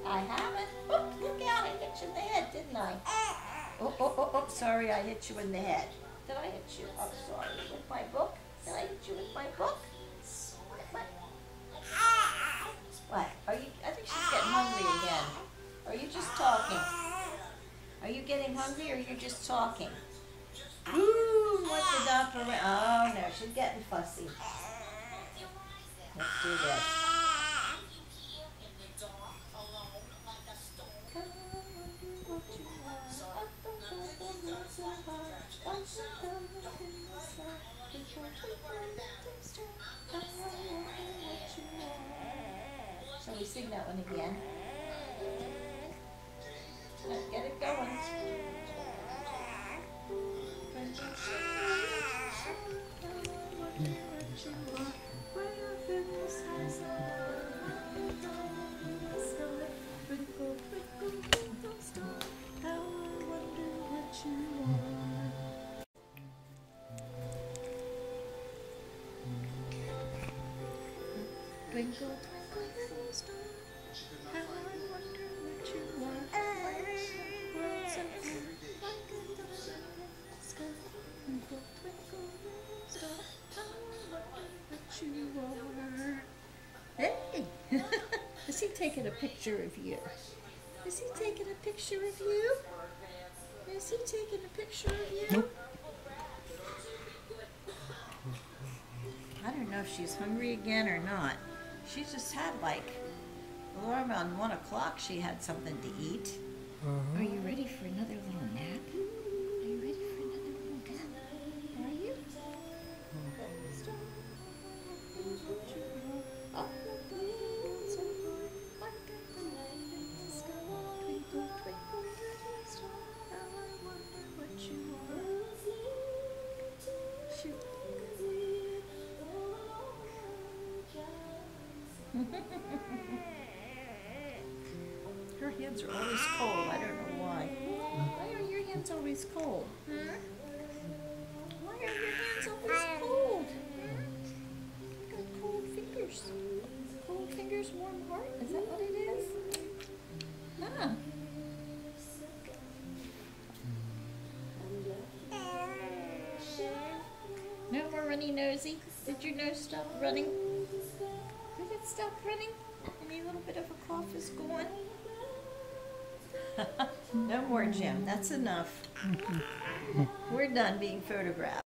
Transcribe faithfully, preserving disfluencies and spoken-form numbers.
I haven't. Oh, look out, I hit you in the head, didn't I? Oh, oh, oh, oh, sorry, I hit you in the head. Did I hit you? I'm sorry. With my book? Did I hit you with my book? What? What? What? Are you, I think she's getting hungry again. Are you just talking? Are you getting hungry or are you just talking? Ooh, what the doctor went? Oh no, she's getting fussy. Let's do this. Shall we sing that one again? Let's get it going. Twinkle, twinkle, little star, how I wonder what you are. World so bright, like a diamond in the sky. Twinkle, twinkle, little star, how I wonder what you are. Hey! Is he taking a picture of you? Is he taking a picture of you? Is he taking a picture of you? Nope. I don't know if she's hungry again or not. She just had like, around one o'clock she had something to eat. Uh-huh. Are you ready for another little nap? Are you ready for another little nap? Are you? Shoot. Her hands are always cold. I don't know why. Why are your hands always cold? Huh? Why are your hands always cold? Huh? You got cold fingers. Cold fingers, warm heart? Is that what it is? Huh? No more runny nosy? Did your nose stop running? Did it stop running? Any little bit of a cough is gone? No more, Jim. That's enough. We're done being photographed.